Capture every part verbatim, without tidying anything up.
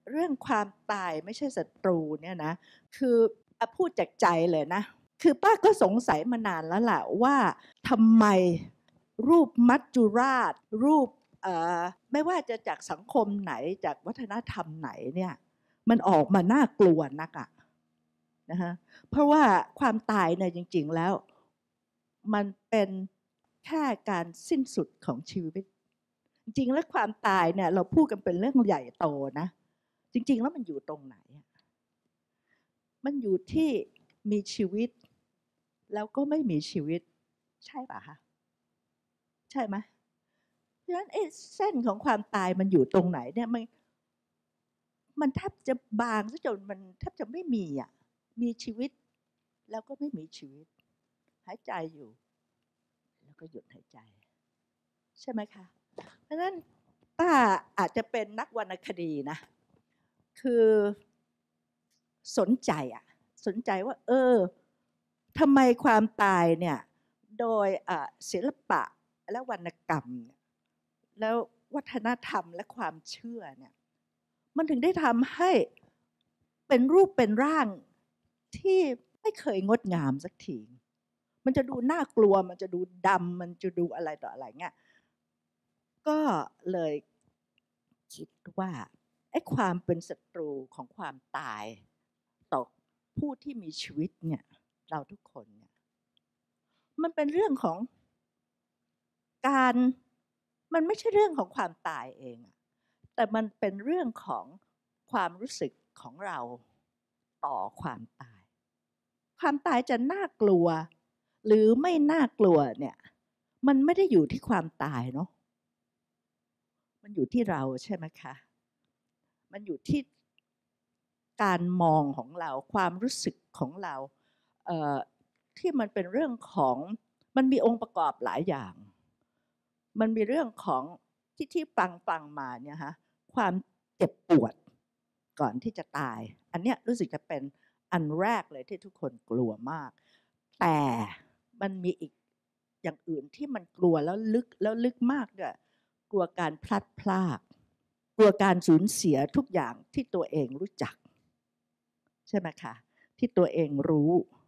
เรื่องความตายไม่ใช่ศัตรูเนี่ยนะคือพูดจากใจเลยนะคือป้าก็สงสัยมานานแล้วล่ะว่าทำไมรูปมัจจุราชรูปไม่ว่าจะจากสังคมไหนจากวัฒนธรรมไหนเนี่ยมันออกมาน่ากลัวนักอะนะฮะเพราะว่าความตายเนี่ยจริงๆแล้วมันเป็นแค่การสิ้นสุดของชีวิตจริงๆแล้วความตายเนี่ยเราพูดกันเป็นเรื่องใหญ่โตนะจริงๆแล้วมันอยู่ตรงไหนมันอยู่ที่มีชีวิตแล้วก็ไม่มีชีวิตใช่ป่ะคะใช่ไหมเพราะฉะนั้นไอ้เส้นของความตายมันอยู่ตรงไหนเนี่ยมันมันแทบจะบางซะจนมันแทบจะไม่มีอ่ะมีชีวิตแล้วก็ไม่มีชีวิตหายใจอยู่แล้วก็หยุดหายใจใช่ไหมคะเพราะฉะนั้นป้าอาจจะเป็นนักวรรณคดีนะคือสนใจอ่ะสนใจว่าเออทำไมความตายเนี่ยโดยศิลปะและวรรณกรรมแล้ววัฒนธรรมและความเชื่อเนี่ยมันถึงได้ทำให้เป็นรูปเป็นร่างที่ไม่เคยงดงามสักทีมันจะดูน่ากลัวมันจะดูดำมันจะดูอะไรต่ออะไรเงี้ยก็เลยคิดว่าไอ้ความเป็นศัตรูของความตายต่อผู้ที่มีชีวิตเนี่ยเราทุกคนเนี่ยมันเป็นเรื่องของการมันไม่ใช่เรื่องของความตายเองแต่มันเป็นเรื่องของความรู้สึกของเราต่อความตายความตายจะน่ากลัวหรือไม่น่ากลัวเนี่ยมันไม่ได้อยู่ที่ความตายเนาะมันอยู่ที่เราใช่ไหมคะมันอยู่ที่การมองของเราความรู้สึกของเราเอ่อที่มันเป็นเรื่องของมันมีองค์ประกอบหลายอย่างมันมีเรื่องของที่ที่ฟังฟังมาเนี่ยฮะความเจ็บปวดก่อนที่จะตายอันเนี้ยรู้สึกจะเป็นอันแรกเลยที่ทุกคนกลัวมากแต่มันมีอีกอย่างอื่นที่มันกลัวแล้วลึกแล้วลึกมากด้วยกลัวการพลัดพรากกลัวการสูญเสียทุกอย่างที่ตัวเองรู้จักใช่ไหมคะที่ตัวเองรู้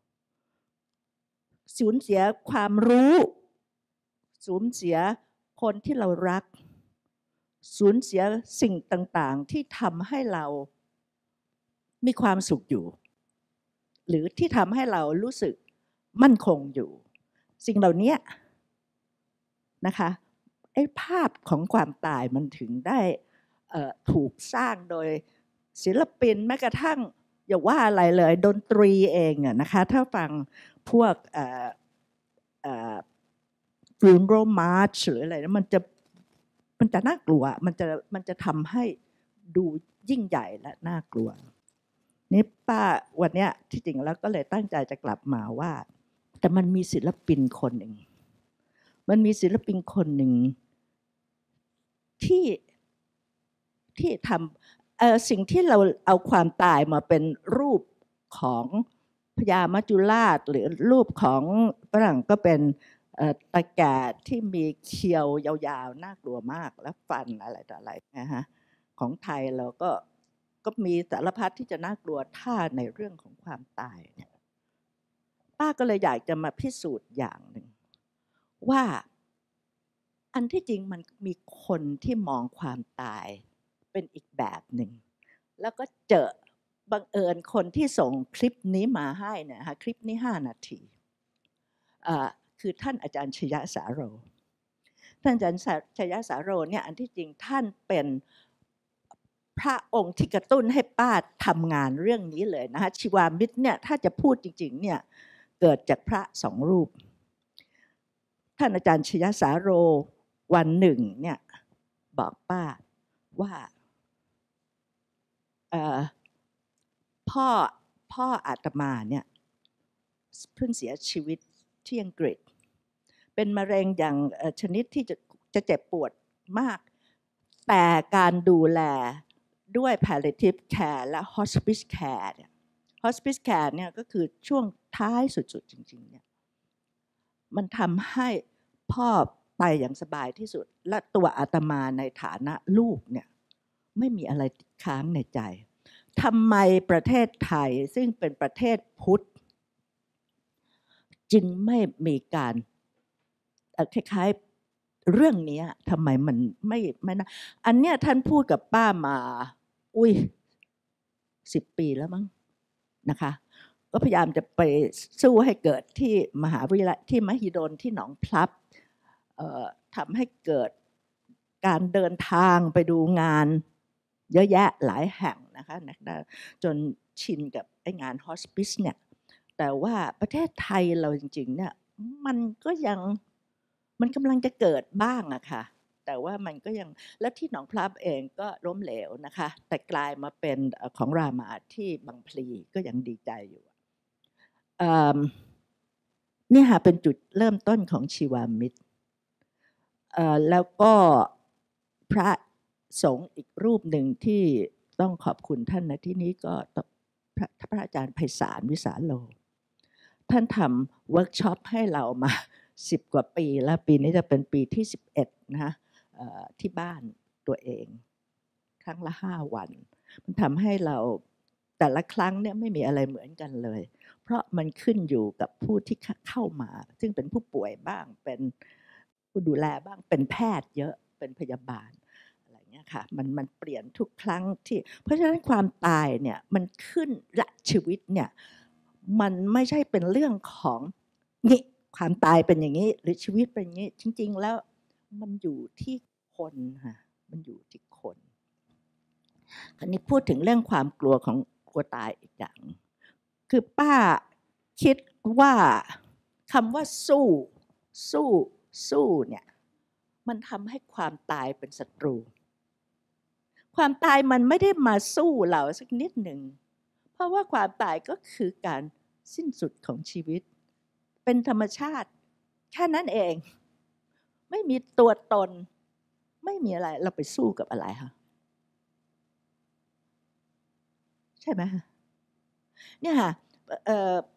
สูญเสียความรู้สูญเสียคนที่เรารักสูญเสียสิ่งต่างๆที่ทำให้เรามีความสุขอยู่หรือที่ทำให้เรารู้สึกมั่นคงอยู่สิ่งเหล่านี้นะคะไอ้ภาพของความตายมันถึงได้ถูกสร้างโดยศิลปินแม้กระทั่งอย่าว่าอะไรเลยดนตรีเองอะนะคะถ้าฟังพวกเอ่อเอ่อ funeral march หรืออะไรนะมันจะมันจะน่ากลัวมันจะมันจะทำให้ดูยิ่งใหญ่และน่ากลัวนี่ป้าวันนี้ที่จริงแล้วก็เลยตั้งใจจะกลับมาว่าแต่มันมีศิลปินคนหนึ่งมันมีศิลปินคนหนึ่งที่ที่ทำเอ่อสิ่งที่เราเอาความตายมาเป็นรูปของพญามัจจุราชหรือรูปของฝรั่งก็เป็นตะแก่ที่มีเคี้ยวยาวๆน่ากลัวมากและฟันอะไรต่ออะไรนะฮะของไทยเราก็ก็มีสารพัดที่จะน่ากลัวถ้าในเรื่องของความตายเนี่ยป้าก็เลยอยากจะมาพิสูจน์อย่างหนึ่งว่าอันที่จริงมันมีคนที่มองความตายเป็นอีกแบบหนึ่งแล้วก็เจอบังเอิญคนที่ส่งคลิปนี้มาให้เนี่ยค่ะคลิปนี้ห้านาทีคือท่านอาจารย์ชยสาโรท่านอาจารย์ชยสาโรเนี่ยอันที่จริงท่านเป็นพระองค์ที่กระตุ้นให้ป้าทำงานเรื่องนี้เลยนะคะชีวามิตรเนี่ยถ้าจะพูดจริงๆเนี่ยเกิดจากพระสองรูปท่านอาจารย์ชยสาโรวันหนึ่งเนี่ยบอกป้าว่าพ่อพ่ออาตมาเนี่ยเพิ่งเสียชีวิตที่อังกฤษเป็นมะเร็งอย่างชนิดที่จะจะเจ็บปวดมากแต่การดูแลด้วย palliative care และ hospice care เนี่ย hospice care เนี่ยก็คือช่วงท้ายสุดๆจริงๆเนี่ยมันทำให้พ่อไปอย่างสบายที่สุดและตัวอาตมาในฐานะลูกเนี่ยไม่มีอะไรติดค้างในใจทำไมประเทศไทยซึ่งเป็นประเทศพุทธจึงไม่มีการคล้ายๆเรื่องนี้ทำไมมันไม่ไม่นะอันเนี้ยท่านพูดกับป้ามาอุ้ยสิบปีแล้วมั้งนะคะก็พยายามจะไปสู้ให้เกิดที่มหาวิทยาลัยที่มหิดลที่หนองพลับทำให้เกิดการเดินทางไปดูงานเยอะแยะหลายแห่งนะคะจนชินกับไอ้งานฮอสปิสเนี่ยแต่ว่าประเทศไทยเราจริงๆเนี่ยมันก็ยังมันกำลังจะเกิดบ้างอะค่ะแต่ว่ามันก็ยังแล้วที่หนองพลับเองก็ล้มเหลวนะคะแต่กลายมาเป็นของรามาที่บางพลีก็ยังดีใจอยู่นี่ค่ะเป็นจุดเริ่มต้นของชีวามิตรแล้วก็พระสงฆ์อีกรูปหนึ่งที่ต้องขอบคุณท่านนะที่นี้ก็พระพระอาจารย์ไพศาลวิสาโลท่านทำเวิร์กช็อปให้เรามาสิบกว่าปีแล้วปีนี้จะเป็นปีที่สิบเอ็ดนะคะที่บ้านตัวเองครั้งละห้าวันมันทำให้เราแต่ละครั้งเนี่ยไม่มีอะไรเหมือนกันเลยเพราะมันขึ้นอยู่กับผู้ที่เข้ามาซึ่งเป็นผู้ป่วยบ้างเป็นผู้ดูแลบ้างเป็นแพทย์เยอะเป็นพยาบาลอะไรเงี้ยค่ะมันมันเปลี่ยนทุกครั้งที่เพราะฉะนั้นความตายเนี่ยมันขึ้นและชีวิตเนี่ยมันไม่ใช่เป็นเรื่องของนี่ความตายเป็นอย่างนี้หรือชีวิตเป็นอย่างนี้จริงๆแล้วมันอยู่ที่คนค่ะมันอยู่ที่คนคราวนี้พูดถึงเรื่องความกลัวของกลัวตายอีกอย่างคือป้าคิดว่าคำว่าสู้สู้สู้เนี่ยมันทำให้ความตายเป็นศัตรูความตายมันไม่ได้มาสู้เราสักนิดหนึ่งเพราะว่าความตายก็คือการสิ้นสุดของชีวิตเป็นธรรมชาติแค่นั้นเองไม่มีตัวตนไม่มีอะไรเราไปสู้กับอะไรคะใช่ไหมคะเนี่ยค่ะเอ่อ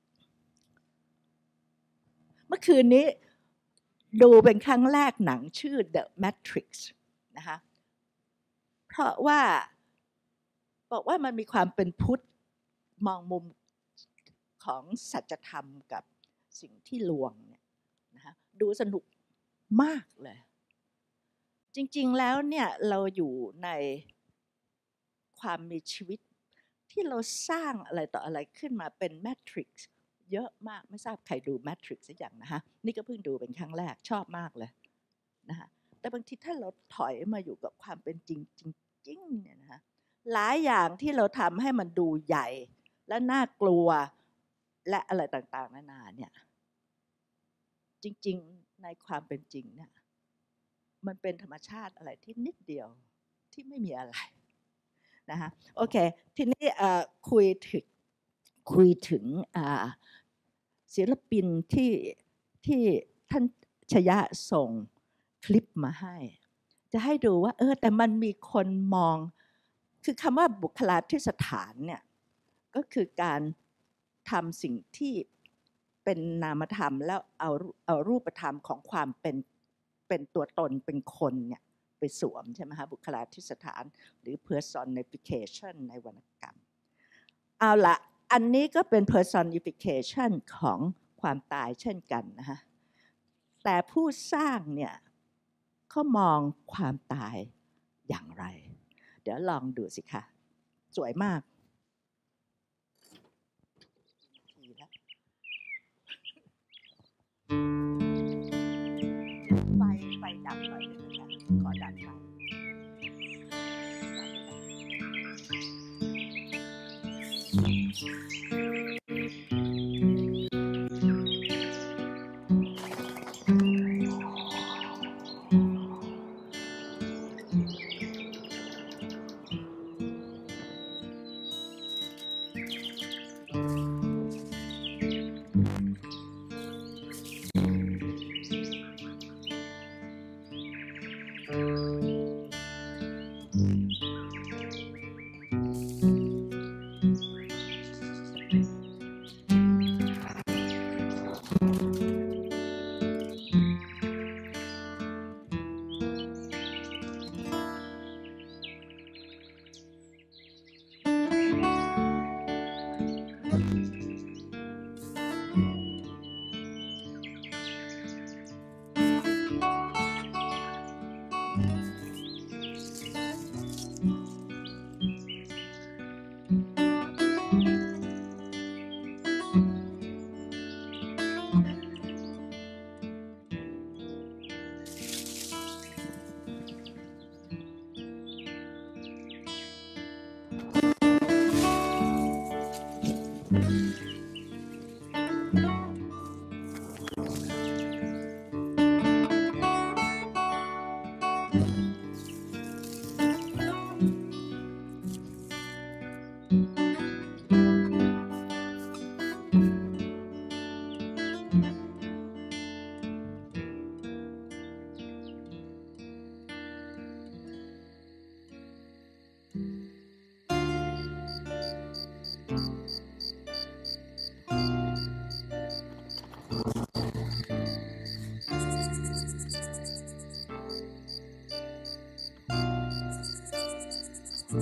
เมื่อคืนนี้ดูเป็นครั้งแรกหนังชื่อ The Matrix นะคะเพราะว่าบอกว่ามันมีความเป็นพุทธมองมุมของสัจธรรมกับสิ่งที่ลวงเนี่ยนะคะดูสนุกมากเลยจริงๆแล้วเนี่ยเราอยู่ในความมีชีวิตที่เราสร้างอะไรต่ออะไรขึ้นมาเป็นแมทริกซ์เยอะมากไม่ทราบใครดูแมทริกซ์สักอย่างนะคะนี่ก็เพิ่งดูเป็นครั้งแรกชอบมากเลยนะคะแต่บางทีถ้าเราถอยมาอยู่กับความเป็นจริงจริงๆเนี่ยนะคะหลายอย่างที่เราทำให้มันดูใหญ่และน่ากลัวและอะไรต่างๆนานาเนี่ยจริงๆในความเป็นจริงเนี่ยมันเป็นธรรมชาติอะไรที่นิดเดียวที่ไม่มีอะไรนะคะโอเคทีนี้คุยถึงคุยถึงศิลปินที่ที่ท่านชยะส่งคลิปมาให้จะให้ดูว่าเออแต่มันมีคนมองคือคำว่าบุคลาธิสถานเนี่ยก็คือการทำสิ่งที่เป็นนามธรรมแล้วเอาเอารูปธรรมของความเป็นเป็นตัวตนเป็นคนเนี่ยไปสวมใช่ไหมคะบุคลาธิสถานหรือ personification ในวรรณกรรมเอาละอันนี้ก็เป็น personification ของความตายเช่นกันนะคะแต่ผู้สร้างเนี่ยเขามองความตายอย่างไรเดี๋ยวลองดูสิคะสวยมากไฟไฟดับหน่อยนึงนะคะขอดับไฟ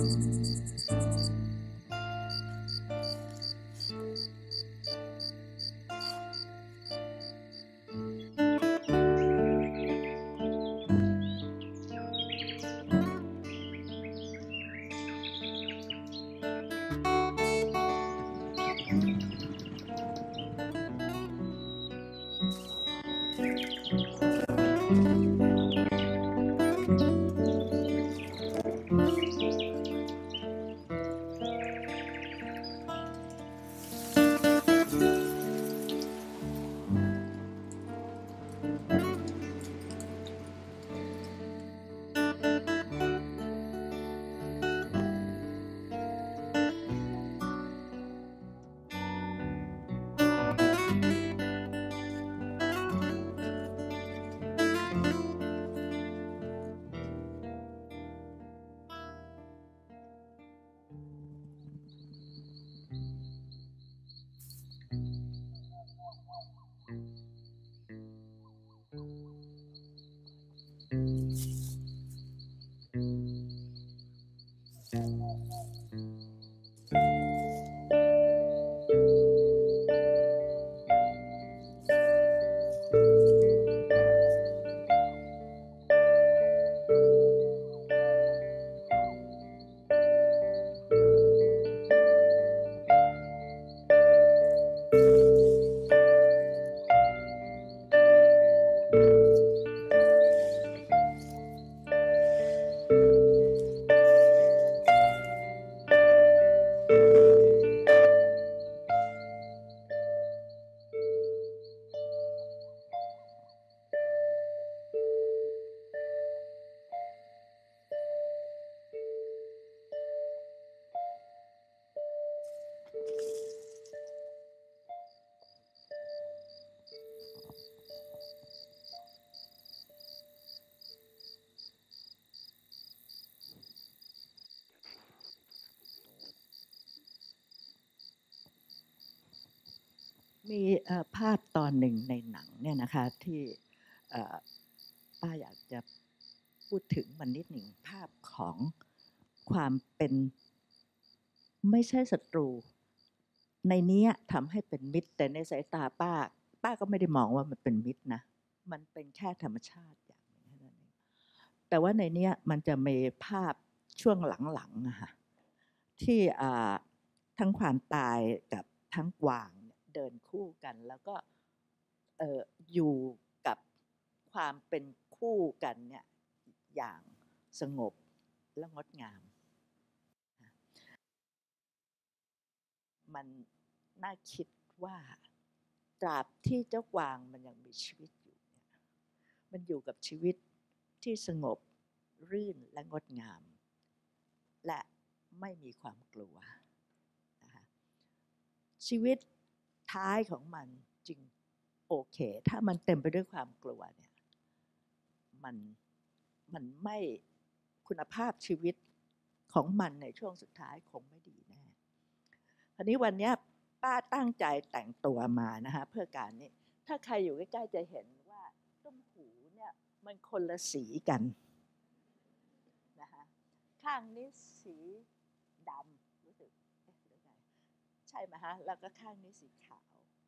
มีภาพตอนหนึ่งในหนังเนี่ยนะคะที่ป้าอยากจะพูดถึงมันนิดหนึ่งภาพของความเป็นไม่ใช่ศัตรูในนี้ทำให้เป็นมิตรแต่ในสายตาป้าป้าก็ไม่ได้มองว่ามันเป็นมิตรนะมันเป็นแค่ธรรมชาติอย่างนึงเท่านั้นเองแต่ว่าในนี้มันจะมีภาพช่วงหลังๆนะคะที่ทั้งความตายกับทั้งกวางเดินคู่กันแล้วก็เอ่ออยู่กับความเป็นคู่กันเนี่ยอย่างสงบและงดงามมันน่าคิดว่าตราบที่เจ้ากวางมันยังมีชีวิตอยู่เนี่ยมันอยู่กับชีวิตที่สงบรื่นและงดงามและไม่มีความกลัวนะคะชีวิตท้ายของมันจริงโอเคถ้ามันเต็มไปด้วยความกลัวเนี่ยมันมันไม่คุณภาพชีวิตของมันในช่วงสุดท้ายคงไม่ดีแน่คราวนี้วันนี้ป้าตั้งใจแต่งตัวมานะคะเพื่อการนี้ถ้าใครอยู่ใกล้ๆจะเห็นว่าต้มหูเนี่ยมันคนละสีกันนะคะข้างนี้สีดำรู้สึกเอ๊ะหรือไงใช่ไหมฮะแล้วก็ข้างนี้สีขาว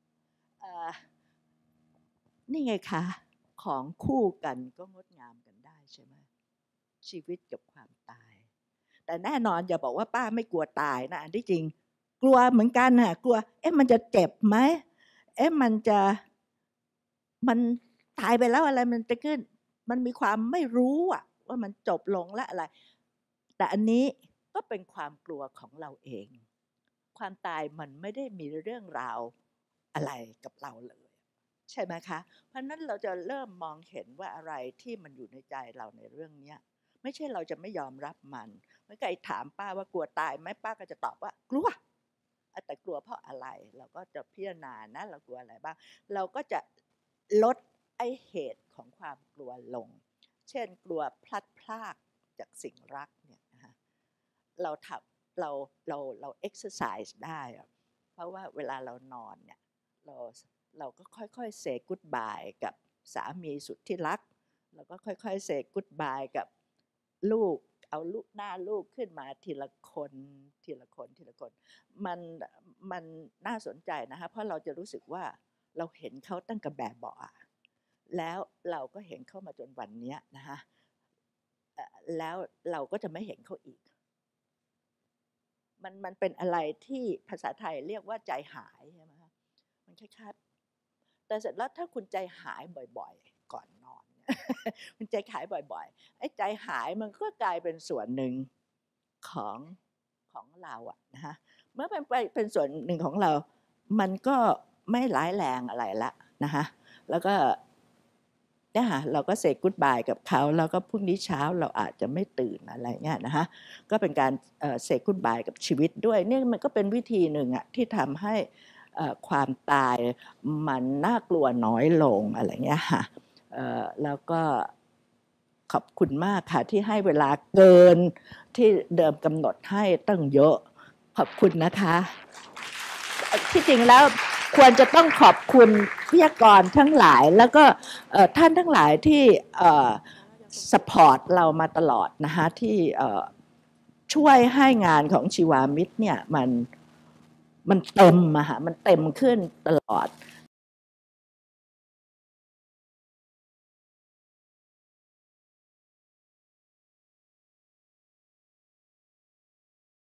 นี่ไงคะของคู่กันก็งดงามกันได้ใช่ไหมชีวิตกับความตายแต่แน่นอนอย่าบอกว่าป้าไม่กลัวตายนะอันที่จริงกลัวเหมือนกันน่ะกลัวเอ๊ะมันจะเจ็บไหมเอ๊ะมันจะมันตายไปแล้วอะไรมันจะขึ้นมันมีความไม่รู้อะว่ามันจบลงและอะไรแต่อันนี้ก็เป็นความกลัวของเราเองความตายมันไม่ได้มีเรื่องราวอะไรกับเราเลยใช่ไหมคะเพราะนั้นเราจะเริ่มมองเห็นว่าอะไรที่มันอยู่ในใจเราในเรื่องนี้ไม่ใช่เราจะไม่ยอมรับมันเมื่อใครถามป้าว่ากลัวตายไหมป้าก็จะตอบว่ากลัวแต่กลัวเพราะอะไรเราก็จะพิจารณานะเรากลัวอะไรบ้างเราก็จะลดไอ้เหตุของความกลัวลงเช่นกลัวพลัดพรากจากสิ่งรักเนี่ยนะคะเราทำเราเราเราเอ็กซ์ไซส์ได้เพราะว่าเวลาเรานอนเนี่ยเราเราก็ค่อยๆเซย์กู๊ดบายกับสามีสุดที่รักเราก็ค่อยๆเซย์กู๊ดบายกับลูกเอาลูกหน้าลูกขึ้นมาทีละคนทีละคนทีละคนมันมันน่าสนใจนะคะเพราะเราจะรู้สึกว่าเราเห็นเขาตั้งแต่แบบเบาะแล้วเราก็เห็นเขามาจนวันนี้นะคะแล้วเราก็จะไม่เห็นเขาอีกมันมันเป็นอะไรที่ภาษาไทยเรียกว่าใจหายใช่ไหมคะมันคล้ายๆแต่เสร็จแล้วถ้าคุณใจหายบ่อยๆก่อนนอน คุณใจหายบ่อยๆไอ้ใจหายมันก็กลายเป็นส่วนหนึ่งของของเราอะนะคะเมื่อเป็นเป็นส่วนหนึ่งของเรามันก็ไม่ร้ายแรงอะไรละนะคะแล้วก็เนี่ยค่ะเราก็เซกูดบายกับเขาแล้วก็พรุ่งนี้เช้าเราอาจจะไม่ตื่นอะไรเงี้ยนะคะก็เป็นการเซกูดบายกับชีวิตด้วยนี่มันก็เป็นวิธีหนึ่งอะที่ทำให้ความตายมันน่ากลัวน้อยลงอะไรเงี้ยค่ะแล้วก็ขอบคุณมากค่ะที่ให้เวลาเกินที่เดิมกำหนดให้ตั้งเยอะขอบคุณนะคะที่จริงแล้วควรจะต้องขอบคุณวิทยากรทั้งหลายแล้วก็ท่านทั้งหลายที่สปอร์ตเรามาตลอดนะคะที่ช่วยให้งานของชีวามิตรเนี่ยมันมันเต็มอะค่ะมันเต็มขึ้นตลอด